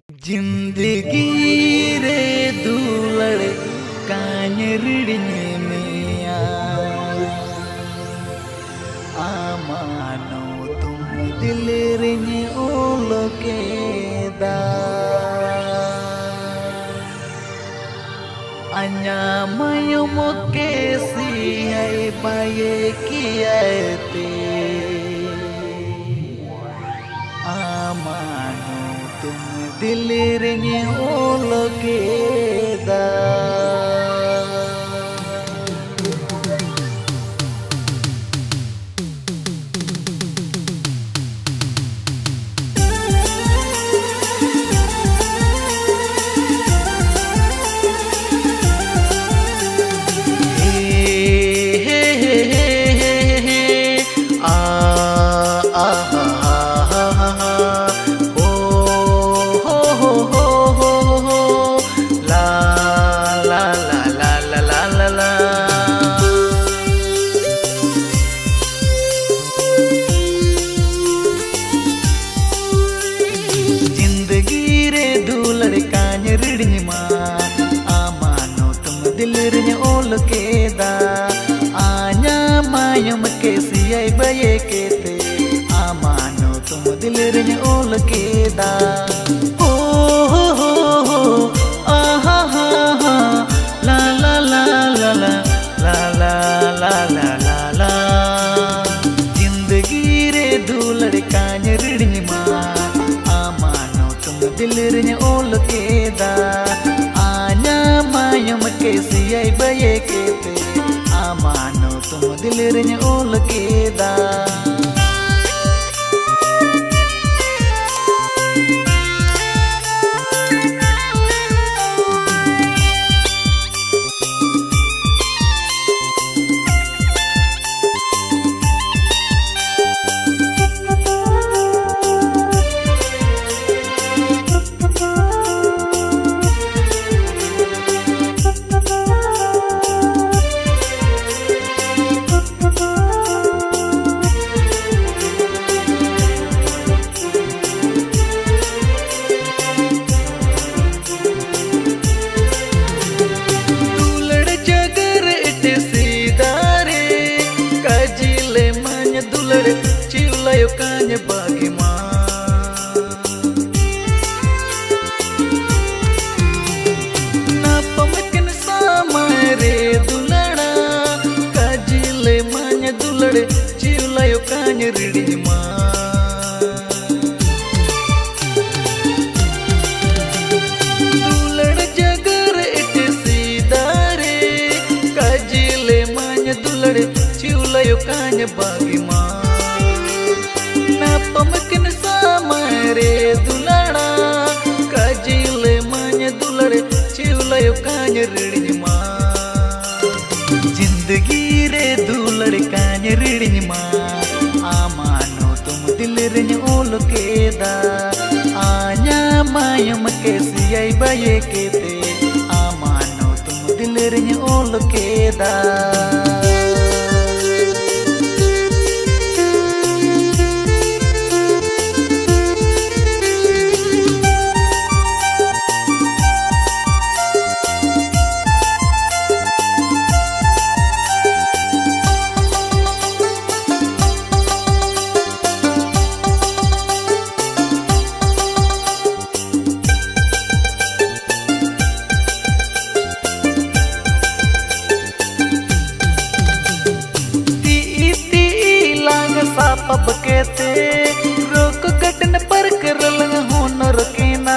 जिंदगी रे दुलड़ कांयरिड़ने में आमानो तुम दिल रिने ओलोके दा अन्या मयो मोके सी है बाये कियाते आमानो तुम दिल रिने ओलोके दा आमानो तुम दिल रिने ओलोके दा आन्या मायम के सियाई बये केते आमानो तुम दिल रिने ओलोके दा ओ हो आहा हा हा ला ला ला ला ला ला ला ला ला ला जिंदगी रे दुलड़ कांयरिड़ने आमानो तुम दिल रिने ओलोके दा मायम के सियाई बये केते आमानो तुम दिल रिने ओलोके दा चिवलायो कान्य बागी ना पमकन सामारे दुलड़ा काजिले मान्य दुलड़े चिवलायो कान्य रिड़ी दुलड़ जगर इटे सीधारे काजिले मान्य दुलड़े चिवलायो कान्य बागी पमकन सामारे दुलड़ा काजिले मान्य दुलड़े चिवलायो कान्य रिड़ी जिंदगी रे दुलड़ कान्य रिड़ी आमानो तुम दिल रिने ओलोके दा आन्या मायम के सियाई बये केते आमानो तुम दिल रिने ओलोके दा पब केते रोक कटन पर कर होनर के ना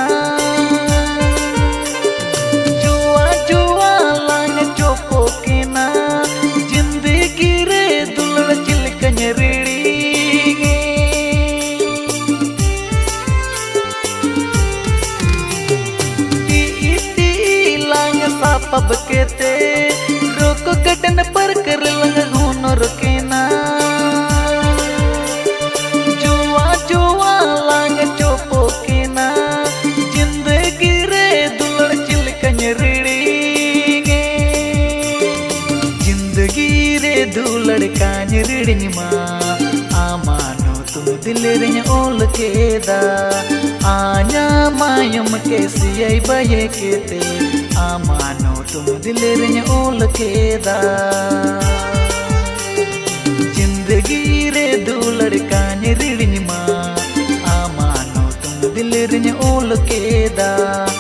जुआ जुआ लांग चोको के ना जिंदगी रे दुलड़ चिलकन रेड़ी लांग सा पब केते रोक कटन पर कर होनर के ना जिंदगी रे दुलड़ कांयरिड़ने आमानो तुम दिल रिन ओल केदा आया मायम के सिय बये केते आमानो तुम दिल रिन ओल केदा जिंदगी रे दुलड़ कान रिड़िन मा आमानो तुम दिल रिन ओल केदा।